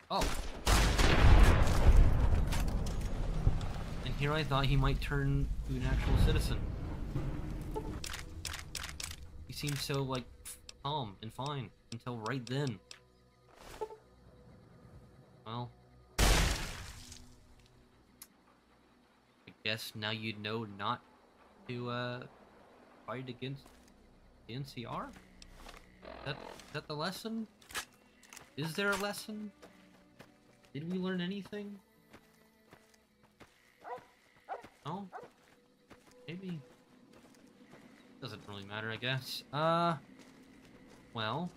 Oh. And here I thought he might turn to an actual citizen. He seemed so, like, calm and fine until right then. Well, I guess now you know not to, fight against the NCR? Is that the lesson? Is there a lesson? Did we learn anything? No? Maybe. Doesn't really matter, I guess. Well.